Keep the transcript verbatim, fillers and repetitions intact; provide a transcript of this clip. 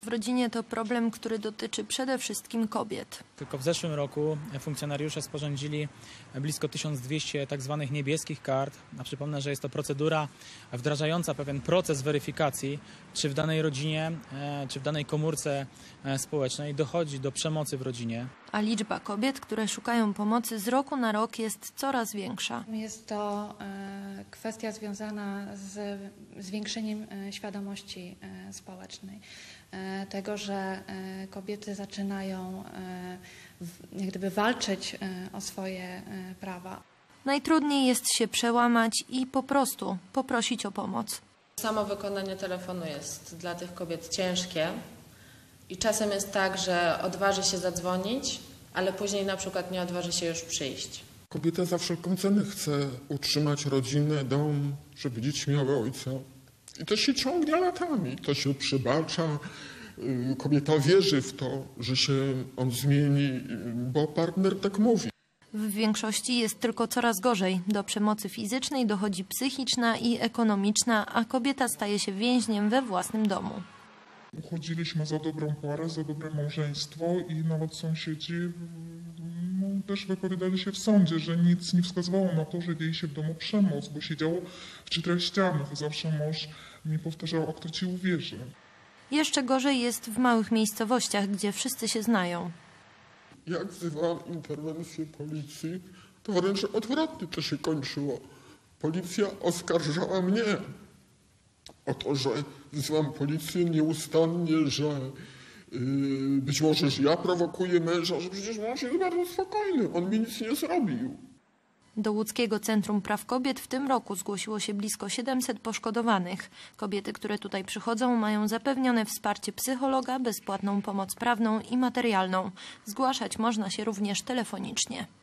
w rodzinie to problem, który dotyczy przede wszystkim kobiet. Tylko w zeszłym roku funkcjonariusze sporządzili blisko tysiąc dwieście tak zwanych niebieskich kart. A przypomnę, że jest to procedura wdrażająca pewien proces weryfikacji, czy w danej rodzinie, czy w danej komórce społecznej dochodzi do przemocy w rodzinie. A liczba kobiet, które szukają pomocy z roku na rok jest coraz większa. Jest to kwestia związana z zwiększeniem świadomości społecznej. Tego, że kobiety zaczynają jak gdyby walczyć o swoje prawa. Najtrudniej jest się przełamać i po prostu poprosić o pomoc. Samo wykonanie telefonu jest dla tych kobiet ciężkie i czasem jest tak, że odważy się zadzwonić, ale później na przykład nie odważy się już przyjść. Kobieta za wszelką cenę chce utrzymać rodzinę, dom, żeby dzieci miały ojca. I to się ciągnie latami, to się przebacza. Kobieta wierzy w to, że się on zmieni, bo partner tak mówi. W większości jest tylko coraz gorzej. Do przemocy fizycznej dochodzi psychiczna i ekonomiczna, a kobieta staje się więźniem we własnym domu. Uchodziliśmy za dobrą parę, za dobre małżeństwo i nawet sąsiedzi no, też wypowiadali się w sądzie, że nic nie wskazywało na to, że dzieje się w domu przemoc, bo siedziało w czterech ścianach. Zawsze mąż mi powtarzał, a kto ci uwierzy. Jeszcze gorzej jest w małych miejscowościach, gdzie wszyscy się znają. Jak wzywałam interwencję policji, to wręcz odwrotnie to się kończyło. Policja oskarżała mnie o to, że wzywam policję nieustannie, że yy, być może, że ja prowokuję męża, że przecież mąż jest bardzo spokojny, on mi nic nie zrobił. Do Łódzkiego Centrum Praw Kobiet w tym roku zgłosiło się blisko siedemset poszkodowanych. Kobiety, które tutaj przychodzą, mają zapewnione wsparcie psychologa, bezpłatną pomoc prawną i materialną. Zgłaszać można się również telefonicznie.